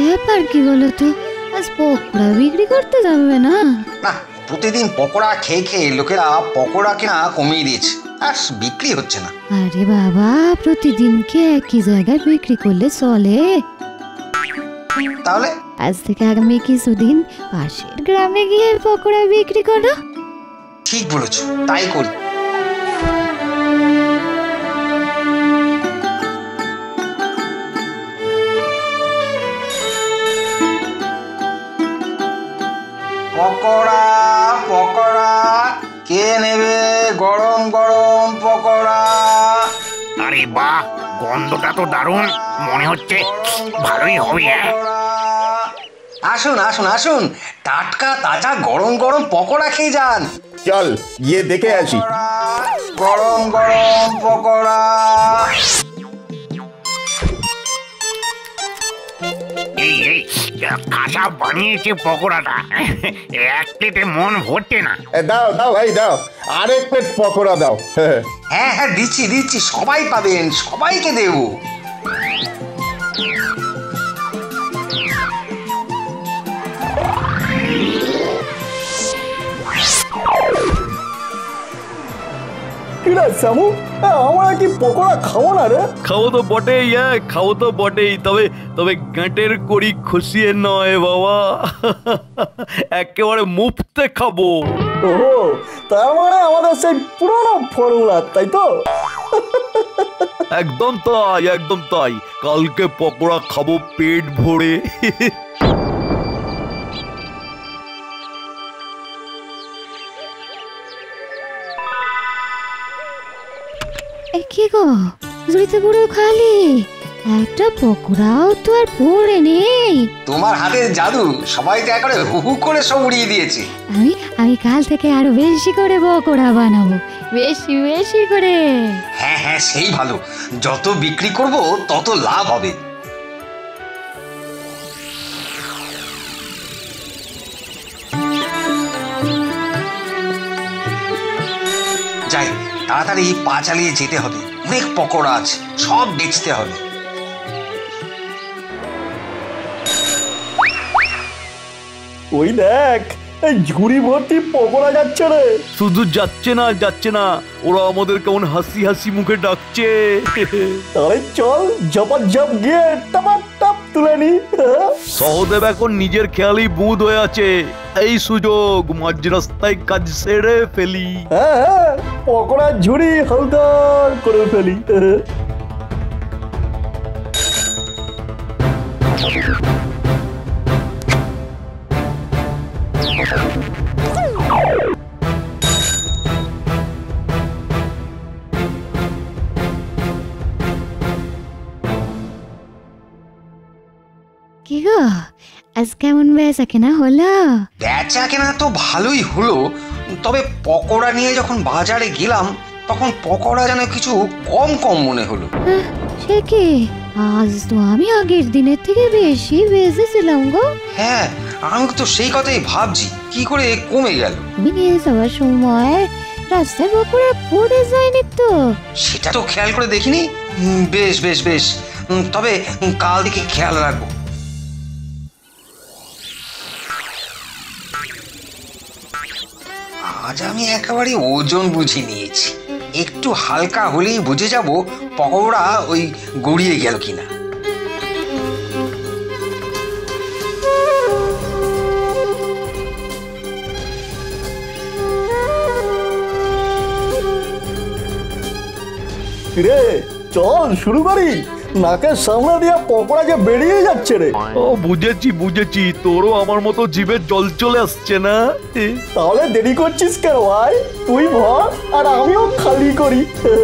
ব্যাপার কি বলতো, আজ পকোড়া বিক্রি করতে যাবে না? না, প্রতিদিন পকোড়া খেয়ে খেয়ে লোকেরা পকোড়া কেনা কমিয়ে দিয়েছে, আর বিক্রি হচ্ছে না। আরে বাবা, প্রতিদিন কি একই জায়গায় বিক্রি করলে চলে? তাহলে আজ থেকে আগামী কিছুদিন পাশের গ্রামে গিয়ে পকোড়া বিক্রি করো। ঠিক বলেছ, তাই করি। পকোড়া পকোড়া কে নেবে? গরম গরম পকোড়া। আরে বাহ, গন্ধটা তো দারুণ, মনে হচ্ছে ভালোই হবে। আসুন আসুন আসুন, টাটকা তাজা গরম গরম পকোড়া খেয়ে যান। চল গিয়ে দেখে আসি। গরম গরম পকোড়া। এই এই কাঁচা বানিয়েছে পকোড়াটা, এক প্লেটে মন ভরছে না। দাও দাও ভাই দাও, আরেক প্লেট পকোড়া দাও। হ্যাঁ হ্যাঁ, দিচ্ছি দিচ্ছি, সবাই পাবেন, সবাইকে দেব। শ্যামু, আমরা কি পকোড়া খাবো না রে? খাবো তো বটেই, খাবো তো বটেই, তবে তবে গাঁটের কড়ি খুশিয়ে নয় বাবা, একেবারে মুফতে খাবো। ও, তার মানে আমাদের সেই পুরোনো ফর্মুলা, তাই তো? একদম তাই, একদম তাই। কালকে পকোড়া খাবো পেট ভরে। কি গো, ঝুড়িতে পুরো খালি, একটা পকোড়াও তো আর পড়ে নেই। তোমার হাতের জাদু সবাই তো একবারে হু হু করে সব উড়িয়ে দিয়েছে। আমি কাল থেকে আরো বেশি করে পকোড়া বানাবো, বেশি বেশি করে। হ্যাঁ হ্যাঁ, সেই ভালো, যত বিক্রি করব তত লাভ হবে। যাই, তাড়াতাড়ি পা চালিয়ে যেতে হবে, অনেক পকোড়া আছে, সব বেচতে হবে। ওই দেখ, এই ঝুড়ি ভর্তি পকোড়া যাচ্ছে রে। শুধু যাচ্ছে না যাচ্ছে না, ওরা আমাদের কেমন হাসি হাসি মুখে ডাকছে। তাহলে চল ঝপাঝপ গিয়ে টাপ টাপ তুলে নি। সহদেব এখন নিজের খেয়ালেই বুঁদ হয়ে আছে, এই সুযোগ মাঝ রাস্তায় কাজ সেরে ফেলি। হ্যাঁ, পকোড়া ঝুড়ি হালদার করে ফেলি। কি গো, আজ কেমন বেচা কেনা হলো? বেচা কেনা তো ভালোই হলো, তবে পকোড়া নিয়ে যখন বাজারে গেলাম তখন পকোড়া যেন কিছু কম কম মনে হলো। সে কি, আজ তো আমি আগের দিনের থেকে বেশি বেচেছিলাম গো। হ্যাঁ, আমি তো সেই কথাই ভাবছি, কি করে কমে গেল। আমি নিয়ে যাওয়ার সময় রাস্তায় পকোড়া পড়ে যায়নি তো? সেটা তো খেয়াল করে দেখিনি। বেশ বেশ বেশ, তবে কাল দিকে খেয়াল রাখবো। আজ আমি একেবারে ওজন বুঝে নিয়েছি, একটু হালকা হলেই বুঝে যাব পকোড়া ওই গড়িয়ে গেল কিনা। রে চল শুরু করি, নাকের সামনে দিয়ে পকোড়া যে বেরিয়ে যাচ্ছে রে। ও বুঝেছি বুঝেছি, তোরও আমার মতো জিভে জল চলে আসছে না? তাহলে দেরি করছিস কেন ভাই? তুই ভর আর আমিও খালি করি।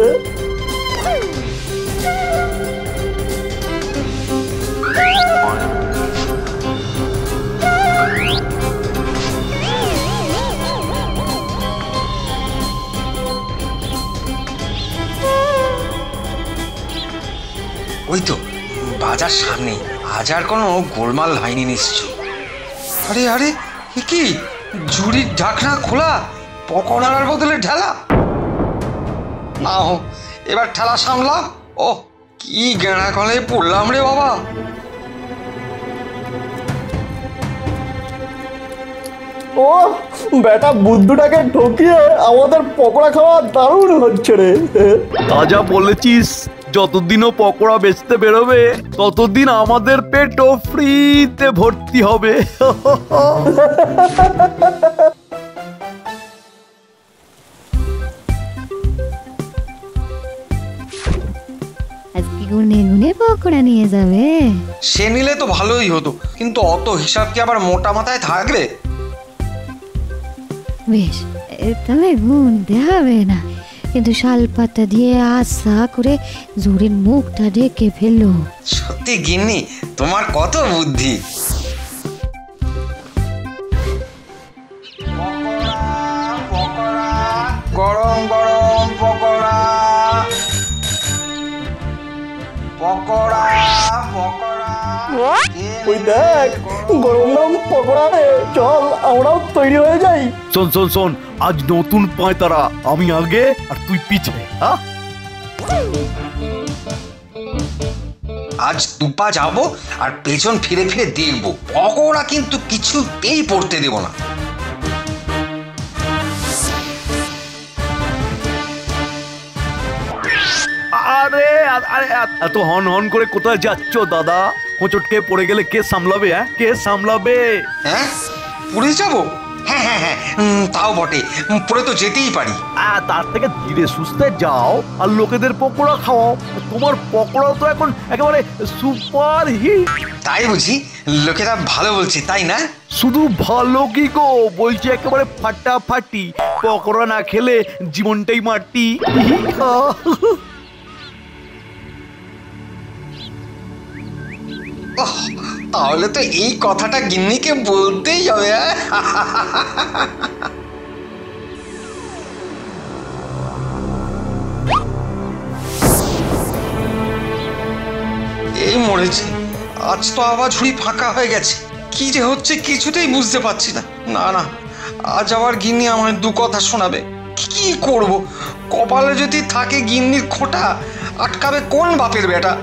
ওই তো বাজার সামনে, আজ আর কোনো গোলমাল হয়নি নিশ্চয়। আরে আরে, কি ঝুড়ির ঢাকনা খোলা, পকোড়ার বদলে ঢেলা। না হো, এবার ঠেলা সামলা। ও কি গেঁড়া কলে পড়লাম রে বাবা। ও বেটা বুদ্ধুটাকে ঠকিয়ে আমাদের পকোড়া খাওয়া দারুণ হচ্ছে রে। তা যা বলেছিস, যতদিনও পকোড়া বেচতে বেরোবে ততদিন আমাদের পেটও ফ্রিতে ভর্তি হবে। আজকে গুনে গুনে পকোড়া নিয়ে যাবে? সে নিলে তো ভালোই হতো, কিন্তু অত হিসাব কি আবার মোটা মাথায় থাকবে? বেশ, তবে গুনতে হবে না, কিন্তু শালপাতা দিয়ে আশা করে জোরের মুখটা ঢেকে ফেললো। সত্যি গিন্নি, তোমার কত বুদ্ধি। গরম গরম পকোড়া, পকোড়া পকোড়া। ওই দেখ গরম গরম পকোড়া রে, চল আমরাও তৈরি হয়ে যাই। শোন শোন শোন, আজ নতুন পায়তারা, আমি আগে আর তুই পিছে। হ্যাঁ, আজ দুপা যাবো আর পেছন ফিরে ফিরে দেখবো, পকোড়া কিন্তু কিছুতেই পড়তে দেব না। আরে আরে এত হন হন করে কোথায় যাচ্ছ দাদা? হোঁচটকে পড়ে গেলে কে সামলাবে? হ্যাঁ, কে সামলাবে? হ্যাঁ, পুলিশ যাবো? হ্যাঁ হ্যাঁ হ্যাঁ, তাও বটে, পড়ে তো যেতেই পারি। তার থেকে ধীরে সুস্থে যাও আর লোকেদের পকোড়া খাওয়াও। তোমার পকোড়া তো এখন একেবারে সুপার হিট। তাই বুঝি? লোকেরা ভালো বলছে, তাই না? শুধু ভালো কি গো, বলছি একেবারে ফাটাফাটি। পকোড়া না খেলে জীবনটাই মাটি। তাহলে তো এই কথাটা গিন্নিকে বলতেই হবে। এই মরেছে, আজ তো আবার ঝুড়ি ফাঁকা হয়ে গেছে। কি যে হচ্ছে কিছুতেই বুঝতে পারছি না। না না, আজ আবার গিন্নি আমার দু কথা শোনাবে। কি করব? কপালে যদি থাকে গিন্নির খোঁটা, আটকাবে কোন বাপের বেটা?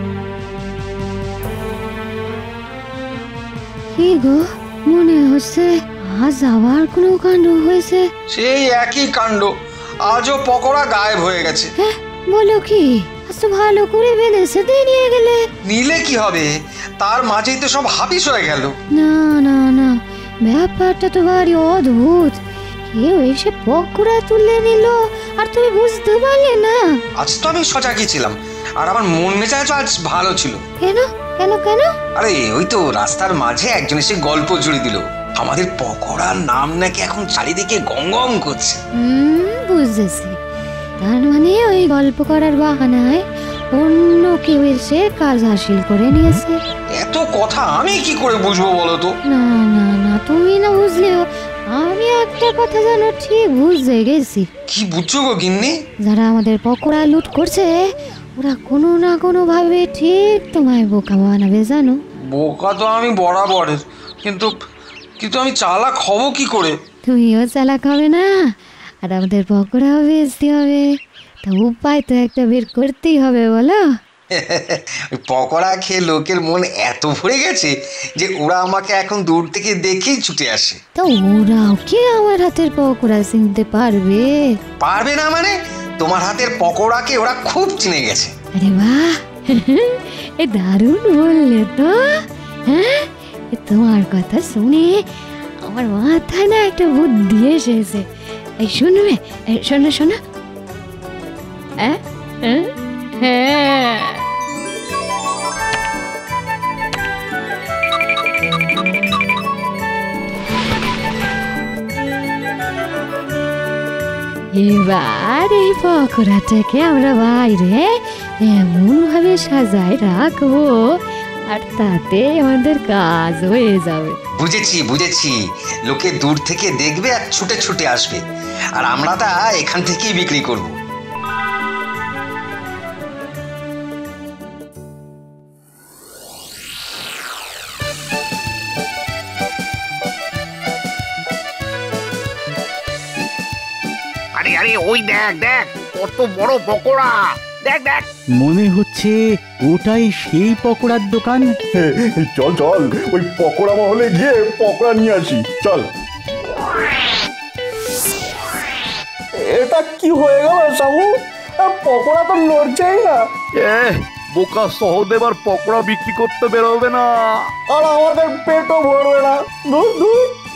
কি গো, মনে হচ্ছে আজ আবার কোনো কাণ্ড হয়েছে। সেই একই কাণ্ড, আজও পকোড়া গায়েব হয়ে গেছে। হ্যাঁ, বলো কি? আজ তো ভালো করে বেঁধেছে দিয়ে নিয়ে গেলে। নিলে কি হবে, তার মাঝেই তো সব হাবিস হয়ে গেল। না না না, ব্যাপারটা তো ভারী অদ্ভুত। কেউ এসে পকোড়া তুলে নিল আর তুমি বুঝতে পারলে না? আজ তো আমি সজাগই ছিলাম, আর আমার মন মেজাজ আজ ভালো ছিল। কেন কেন কেন? আরে ওই তো রাস্তার মাঝে একজন এসে গল্প জুড়ে দিল, আমাদের পকোড়ার নাম নাকি এখন চারিদিকে গম গম করছে। বুঝেছি, তার মানে ওই গল্প করার বাহানায় অন্য কেউ এসে কাজ হাসিল করে নিয়েছে। এত কথা আমি কি করে বুঝবো বলো তো? না না না, তুমি না বুঝলেও আমি একটা কথা জানো ঠিক বুঝে গেছি। কি বুঝছো গো গিন্নি? যারা আমাদের পকোড়া লুট করছে, ওরা কোনো না কোনো ভাবে ঠিক তোমায় বোকা বানাবে, জানো? বোকা তো আমি বরাবরের, কিন্তু কিন্তু আমি চালাক হব কি করে? তুমিও চালাক হবে না, আর আমাদের পকোড়াও বেচতে হবে। তা উপায় তো একটা বের করতেই হবে, বলো? ওই পকোড়া খেয়ে লোকের মন এত ভরে গেছে যে ওরা আমাকে এখন দূর থেকে দেখেই ছুটে আসে। তা ওরাও কি আমার হাতের পকোড়া চিনতে পারবে? পারবে না মানে? তোমার হাতের পকোড়াকে ওরা খুব চিনে গেছে। আরে বাহ, এ দারুণ বললে তো। হ্যাঁ, তোমার কথা শুনে আমার মাথায় না একটা বুদ্ধি এসেছে। এই শুনবে, শোনো শোনো। হ্যাঁ হ্যাঁ, এবার এই পকোড়াটাকে আমরা বাইরে এমন ভাবে সাজায় রাখবো, আর তাতে আমাদের কাজ হয়ে যাবে। বুঝেছি বুঝেছি, লোকে দূর থেকে দেখবে আর ছুটে ছুটে আসবে, আর আমরা তা এখান থেকেই বিক্রি করব। আরে আরে ওই দেখ দেখ, কত বড় পকোড়া, দেখ দেখ। মনে হচ্ছে ওটাই সেই পকোড়ার দোকান। চল চল ওই পকোড়া মহলে গিয়ে পকোড়া নিয়ে আসি, চল। এটা কি হয়ে গেল সামু? পকোড়া তো নড়ছেই না। এ বোকা সহদেব আর পকোড়া বিক্রি করতে বেরোবে না। আর আমাদের পেটও ভরবে না। ধুর ধুর।